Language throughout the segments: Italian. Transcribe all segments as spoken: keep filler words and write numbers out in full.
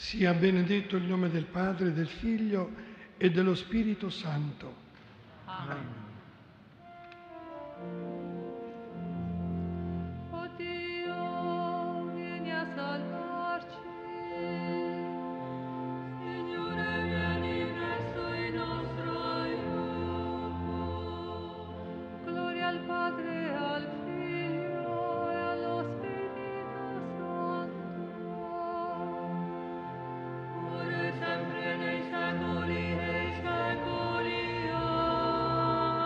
Sia benedetto il nome del Padre, del Figlio e dello Spirito Santo. Amen. O Dio, vieni a salvarci. Signore, vieni presso in nostro aiuto. Gloria al Padre, al Figlio e allo Spirito Santo. Ora e sempre nei secoli dei secoli. Amen.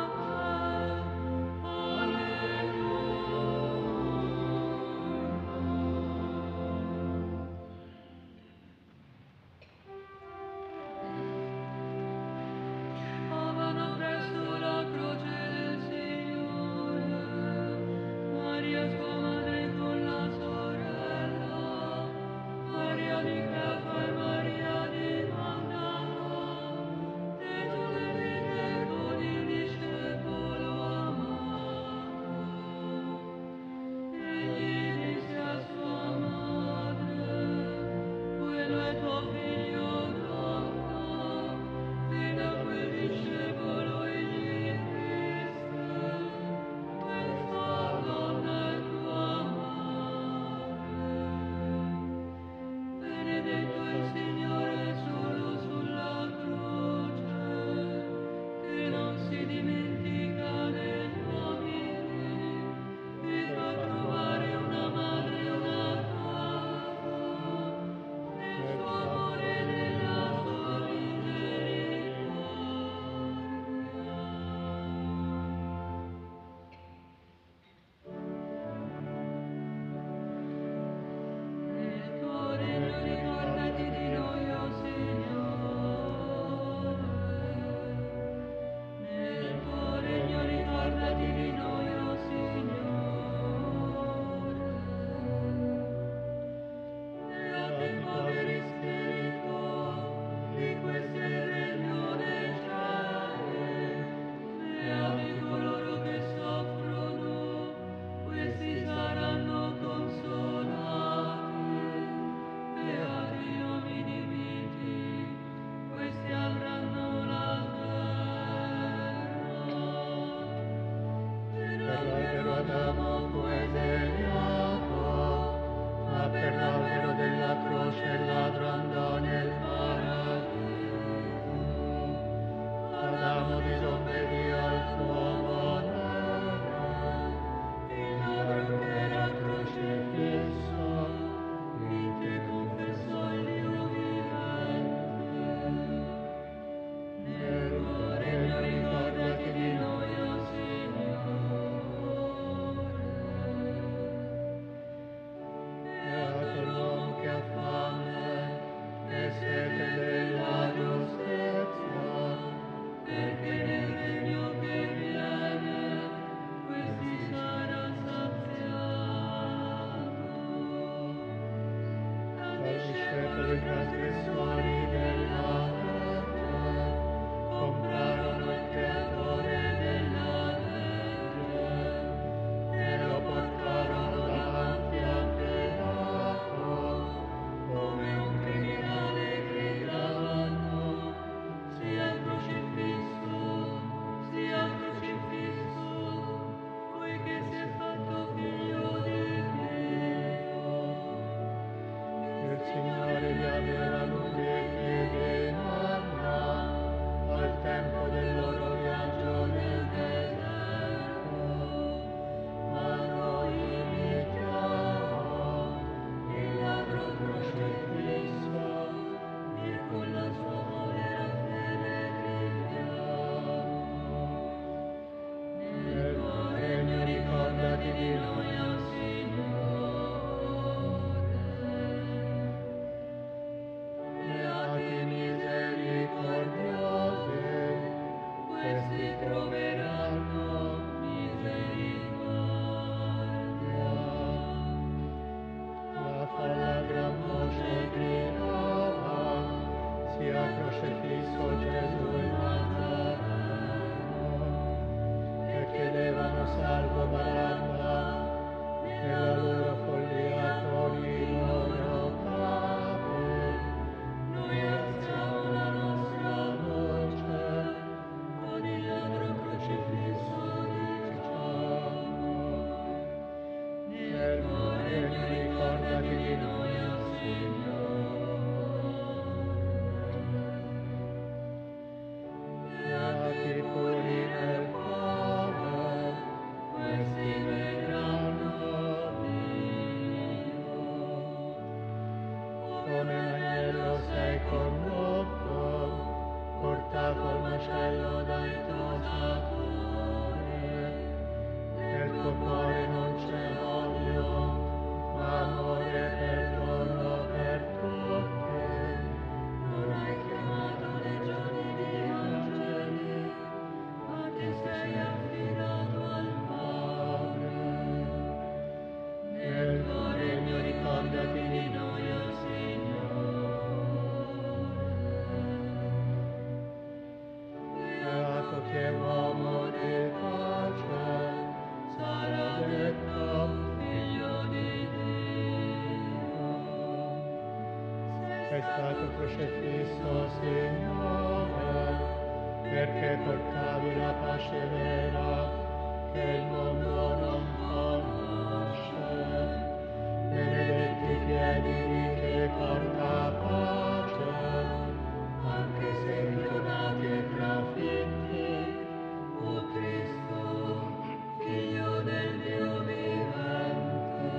sei stato crocifisso, Signore, perché portavi la pace vera che il mondo non conosce. Benedetti i piedi di chi porta pace, anche se ritornati e trafitti, o Cristo, Figlio del Dio vivente.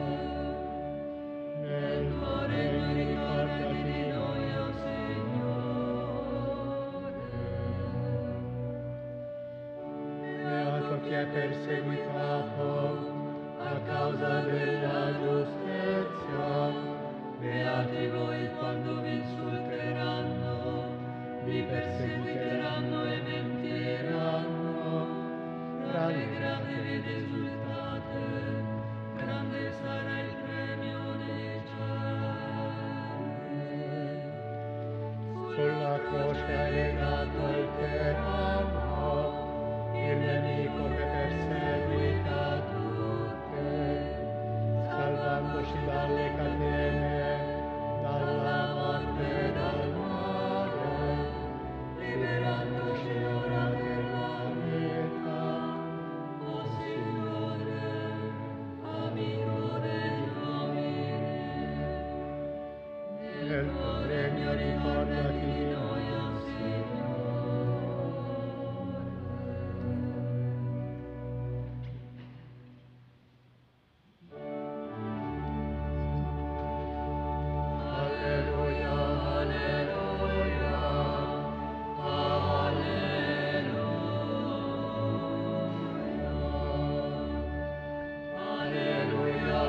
Nel tuo regno ricordati di noi, o Signore. Beato chi è perseguitato a causa della giustizia. Beati voi quando vi insulteranno, vi perseguiteranno e mentiranno. Rallegratevi ed esultate, grande sarà il premio nei cieli. Sulla croce hai legato il tiranno, il nemico che perseguita tutti, salvandoci dalle catene, dalla morte e dal male, liberandoci ora per la vita, o Signore, amico degli uomini. Nel tuo regno ricordati di noi, o Signore. Alleluia, alleluia, alleluia,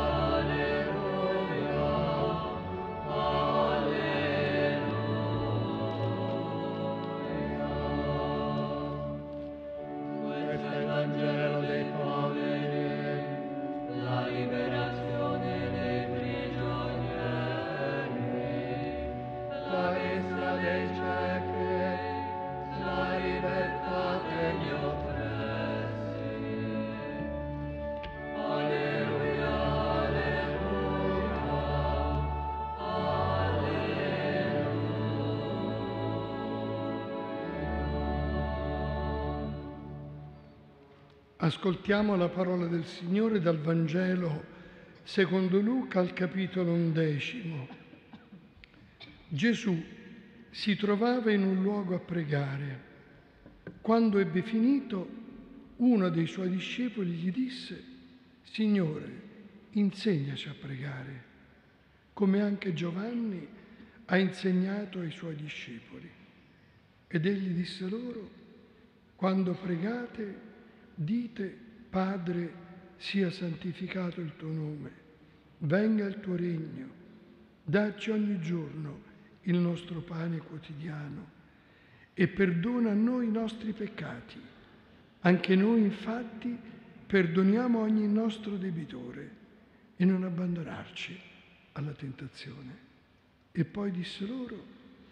questo è il Vangelo dei poveri, la liberazione dei prigionieri, la vista dei ciechi, la libertà per gli oppressi. Alleluia, alleluia, alleluia. Ascoltiamo la parola del Signore dal Vangelo secondo Luca al capitolo undicesimo. Gesù si trovava in un luogo a pregare. Quando ebbe finito, uno dei suoi discepoli gli disse: Signore, insegnaci a pregare, come anche Giovanni ha insegnato ai suoi discepoli. Ed egli disse loro: quando pregate, dite: Padre, sia santificato il tuo nome, venga il tuo regno, dacci ogni giorno il nostro pane quotidiano e perdona a noi i nostri peccati. Anche noi infatti perdoniamo ogni nostro debitore e non abbandonarci alla tentazione. E poi disse loro: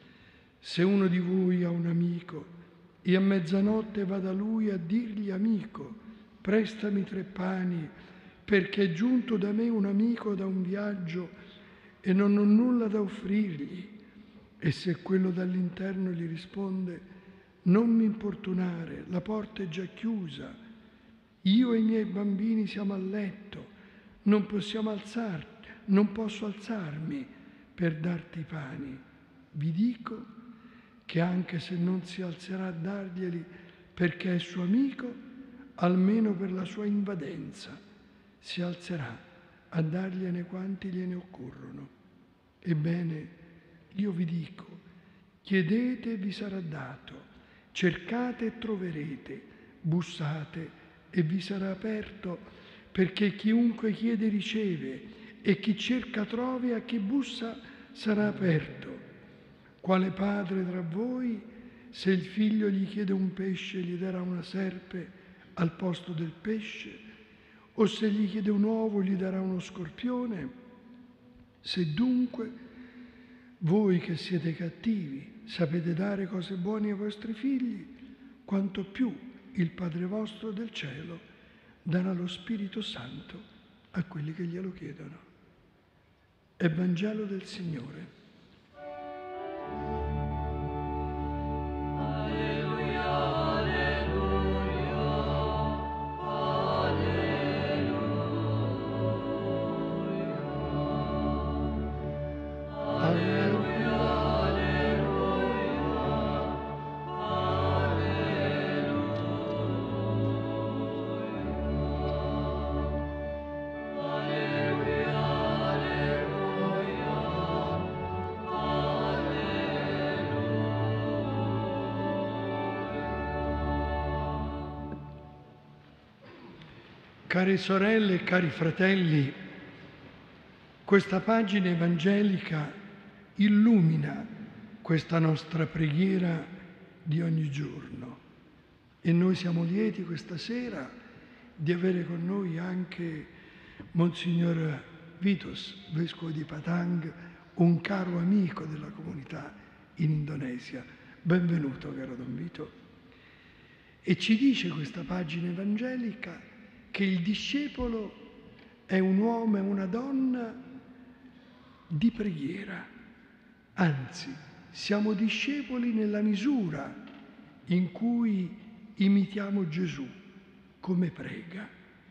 se uno di voi ha un amico e a mezzanotte va da lui a dirgli: amico, prestami tre pani perché è giunto da me un amico da un viaggio e non ho nulla da offrirgli. E se quello dall'interno gli risponde: non mi importunare, la porta è già chiusa, io e i miei bambini siamo a letto, non possiamo alzarti, non posso alzarmi per darti i pani. Vi dico che anche se non si alzerà a darglieli perché è suo amico, almeno per la sua invadenza si alzerà a dargliene quanti gliene occorrono. Ebbene, io vi dico: chiedete e vi sarà dato, cercate e troverete, bussate e vi sarà aperto, perché chiunque chiede riceve e chi cerca trova e a chi bussa sarà aperto. Quale padre tra voi, se il figlio gli chiede un pesce, gli darà una serpe al posto del pesce? O se gli chiede un uovo, gli darà uno scorpione? Se dunque voi che siete cattivi sapete dare cose buone ai vostri figli, quanto più il Padre vostro del cielo darà lo Spirito Santo a quelli che glielo chiedono. È Vangelo del Signore. Care sorelle e cari fratelli, questa pagina evangelica illumina questa nostra preghiera di ogni giorno e noi siamo lieti questa sera di avere con noi anche Monsignor Vitos, vescovo di Patang, un caro amico della comunità in Indonesia. Benvenuto, caro Don Vito. E ci dice questa pagina evangelica che il discepolo è un uomo e una donna di preghiera. Anzi, siamo discepoli nella misura in cui imitiamo Gesù come prega.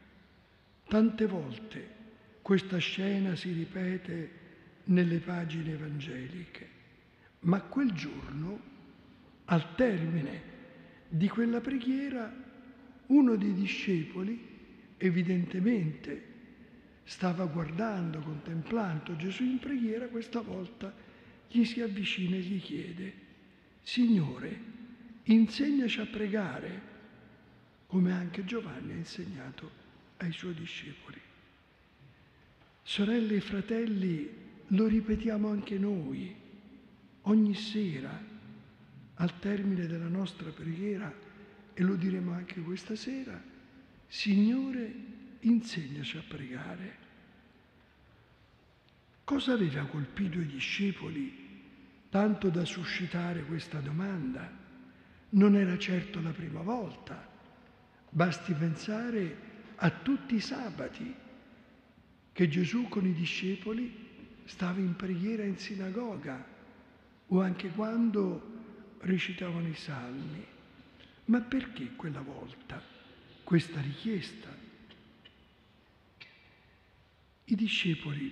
Tante volte questa scena si ripete nelle pagine evangeliche, ma quel giorno, al termine di quella preghiera, uno dei discepoli evidentemente stava guardando, contemplando Gesù in preghiera. Questa volta gli si avvicina e gli chiede: Signore, insegnaci a pregare, come anche Giovanni ha insegnato ai suoi discepoli. Sorelle e fratelli, lo ripetiamo anche noi, ogni sera, al termine della nostra preghiera, e lo diremo anche questa sera: Signore, insegnaci a pregare. Cosa aveva colpito i discepoli tanto da suscitare questa domanda? Non era certo la prima volta. Basti pensare a tutti i sabati che Gesù con i discepoli stava in preghiera in sinagoga o anche quando recitavano i salmi. Ma perché quella volta questa richiesta? I discepoli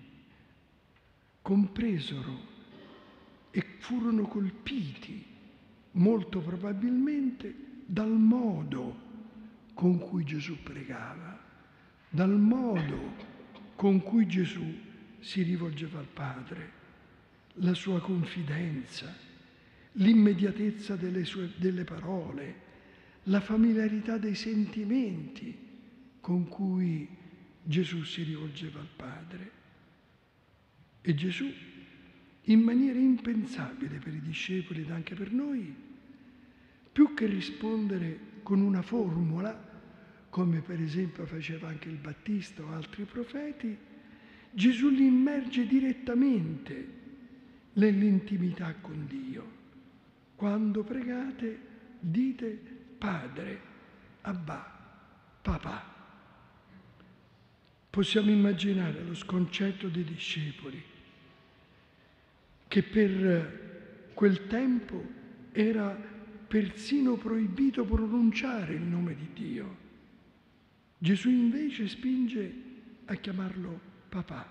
compresero e furono colpiti molto probabilmente dal modo con cui Gesù pregava, dal modo con cui Gesù si rivolgeva al Padre, la sua confidenza, l'immediatezza delle sue delle parole, la familiarità dei sentimenti con cui Gesù si rivolgeva al Padre. E Gesù, in maniera impensabile per i discepoli ed anche per noi, più che rispondere con una formula, come per esempio faceva anche il Battista o altri profeti, Gesù li immerge direttamente nell'intimità con Dio. Quando pregate, dite Padre, Abba, Papà. Possiamo immaginare lo sconcerto dei discepoli, che per quel tempo era persino proibito pronunciare il nome di Dio. Gesù invece spinge a chiamarlo Papà.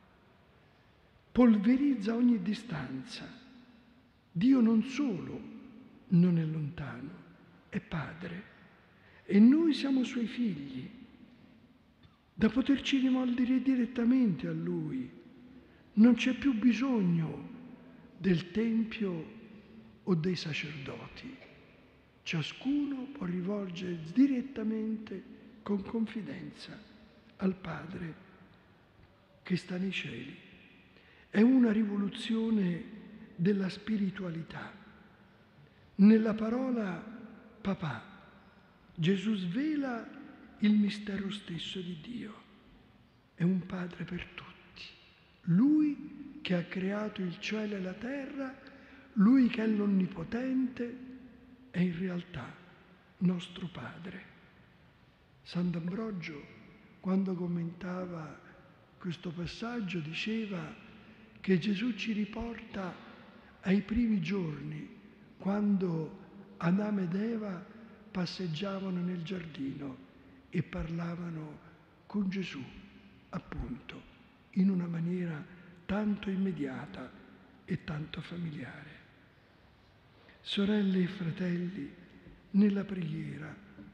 Polverizza ogni distanza. Dio non solo non è lontano, è Padre, e noi siamo Suoi figli, da poterci rivolgere direttamente a Lui. Non c'è più bisogno del Tempio o dei sacerdoti. Ciascuno può rivolgere direttamente, con confidenza, al Padre che sta nei cieli. È una rivoluzione della spiritualità. Nella parola Papà, Gesù svela il mistero stesso di Dio. È un Padre per tutti. Lui che ha creato il cielo e la terra, Lui che è l'Onnipotente, è in realtà nostro Padre. Sant'Ambrogio, quando commentava questo passaggio, diceva che Gesù ci riporta ai primi giorni, quando Adamo ed Eva passeggiavano nel giardino e parlavano con Gesù, appunto, in una maniera tanto immediata e tanto familiare. Sorelle e fratelli, nella preghiera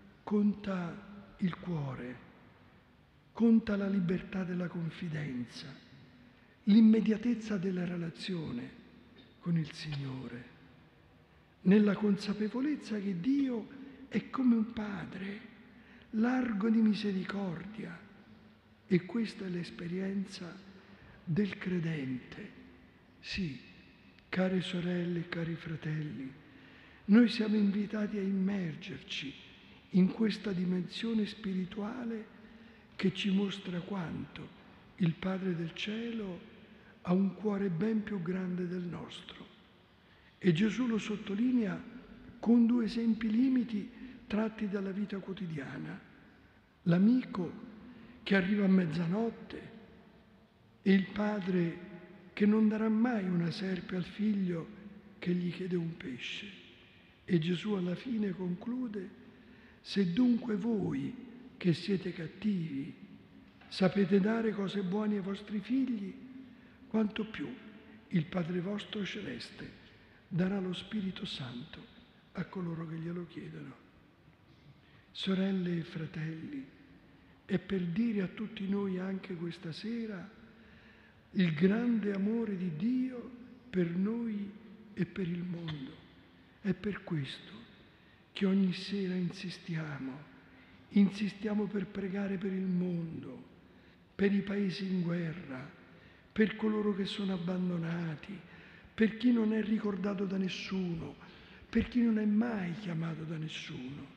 conta il cuore, conta la libertà della confidenza, l'immediatezza della relazione con il Signore, nella consapevolezza che Dio è come un Padre, largo di misericordia, e questa è l'esperienza del credente. Sì, care sorelle e cari fratelli, noi siamo invitati a immergerci in questa dimensione spirituale che ci mostra quanto il Padre del Cielo ha un cuore ben più grande del nostro. E Gesù lo sottolinea con due esempi limiti tratti dalla vita quotidiana. L'amico che arriva a mezzanotte e il padre che non darà mai una serpe al figlio che gli chiede un pesce. E Gesù alla fine conclude: se dunque voi che siete cattivi sapete dare cose buone ai vostri figli, quanto più il Padre vostro celeste darà lo Spirito Santo a coloro che glielo chiedono. Sorelle e fratelli, è per dire a tutti noi anche questa sera il grande amore di Dio per noi e per il mondo. È per questo che ogni sera insistiamo, insistiamo per pregare per il mondo, per i paesi in guerra, per coloro che sono abbandonati, per chi non è ricordato da nessuno, per chi non è mai chiamato da nessuno.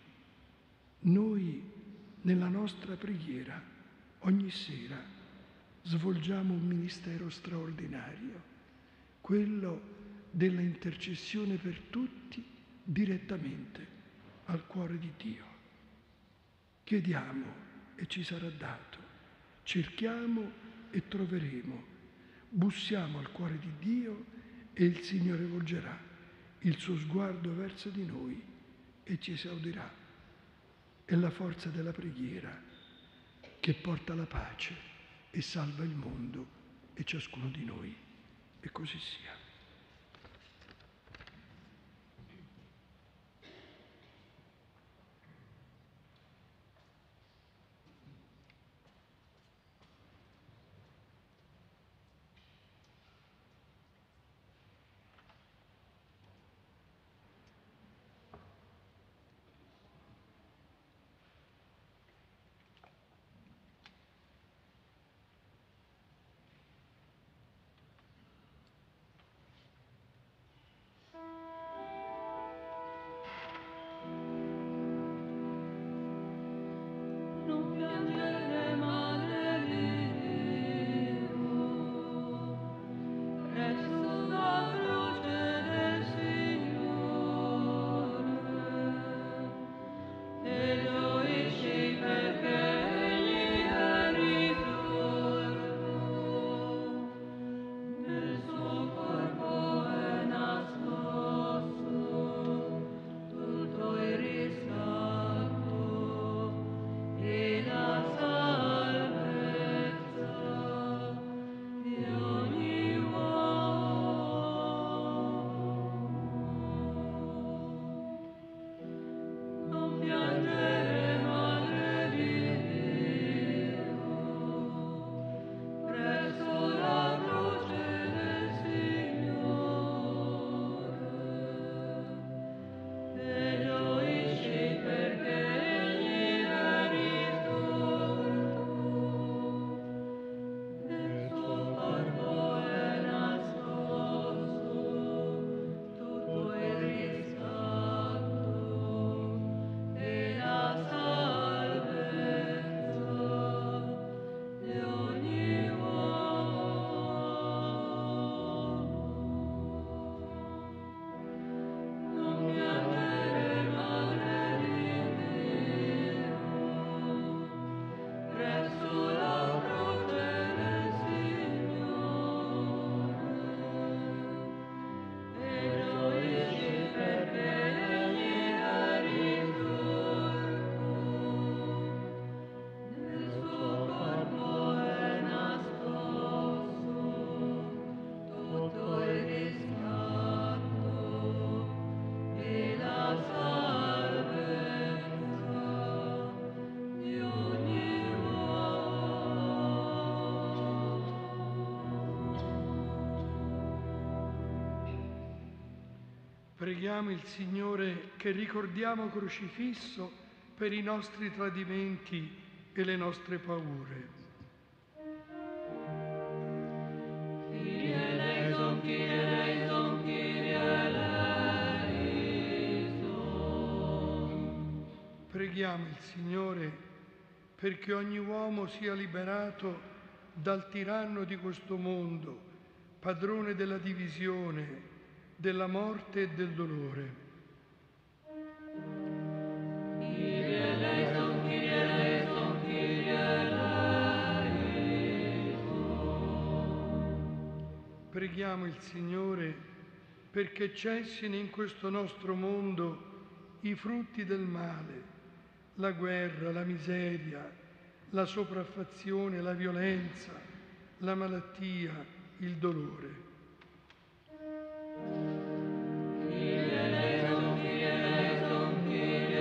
Noi, nella nostra preghiera, ogni sera, svolgiamo un ministero straordinario, quello della intercessione per tutti direttamente al cuore di Dio. Chiediamo e ci sarà dato, cerchiamo e troveremo, bussiamo al cuore di Dio e il Signore volgerà il suo sguardo verso di noi e ci esaudirà. È la forza della preghiera che porta la pace e salva il mondo e ciascuno di noi. E così sia. Preghiamo il Signore che ricordiamo crocifisso per i nostri tradimenti e le nostre paure. Kyrie eleison, Kyrie eleison, Kyrie eleison. Preghiamo il Signore perché ogni uomo sia liberato dal tiranno di questo mondo, padrone della divisione, della morte e del dolore. Kyrie eleison, Kyrie eleison, Kyrie eleison. Preghiamo il Signore perché cessino in questo nostro mondo i frutti del male, la guerra, la miseria, la sopraffazione, la violenza, la malattia, il dolore. Kyrie eleison, Kyrie eleison, Kyrie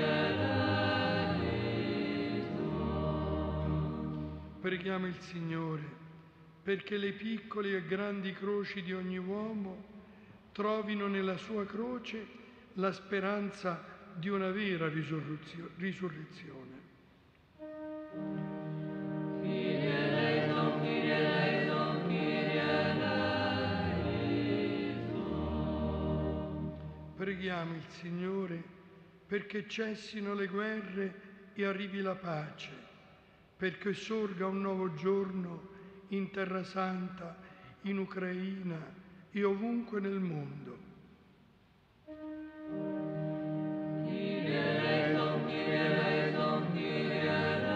eleison. Preghiamo il Signore perché le piccole e grandi croci di ogni uomo trovino nella sua croce la speranza di una vera risurrezio- risurrezione. Kyrie eleison, Kyrie eleison, Kyrie eleison. Preghiamo il Signore perché cessino le guerre e arrivi la pace, perché sorga un nuovo giorno in Terra Santa, in Ucraina e ovunque nel mondo. Kyrie eleison, Kyrie eleison, Kyrie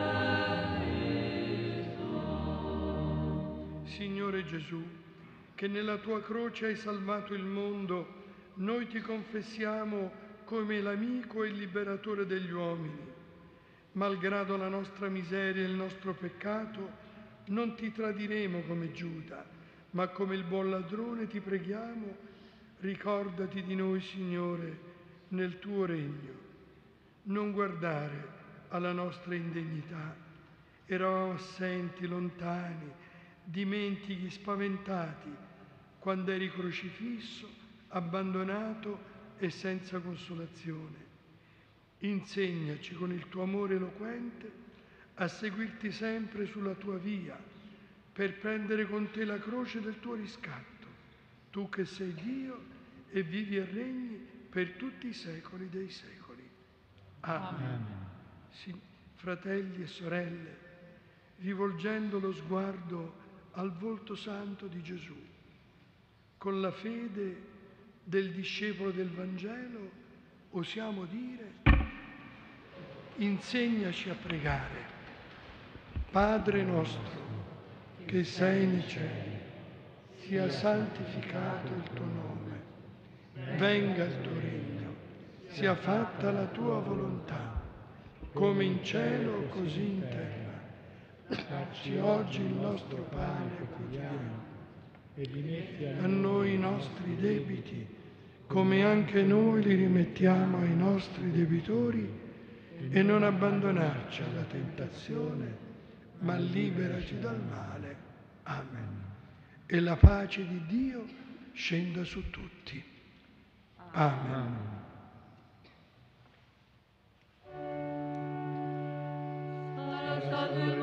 eleison. Signore Gesù, che nella tua croce hai salvato il mondo, noi ti confessiamo come l'amico e il liberatore degli uomini. Malgrado la nostra miseria e il nostro peccato, non ti tradiremo come Giuda, ma come il buon ladrone ti preghiamo, ricordati di noi, Signore, nel tuo regno. Non guardare alla nostra indegnità. Eravamo assenti, lontani, dimentichi, spaventati, quando eri crocifisso, abbandonato e senza consolazione. Insegnaci con il tuo amore eloquente a seguirti sempre sulla tua via, per prendere con te la croce del tuo riscatto, tu che sei Dio e vivi e regni per tutti i secoli dei secoli. Amen. Amen. Sì, fratelli e sorelle, rivolgendo lo sguardo al volto santo di Gesù, con la fede del discepolo del Vangelo, osiamo dire: insegnaci a pregare. Padre nostro, che sei nei cieli, sia santificato il tuo nome, venga il tuo regno, sia fatta la tua volontà, come in cielo così in terra. Dacci oggi il nostro pane quotidiano e rimetti a noi i nostri debiti, come anche noi li rimettiamo ai nostri debitori, e non abbandonarci alla tentazione, ma liberaci dal male. Amen. E la pace di Dio scenda su tutti. Amen. Sarà stato il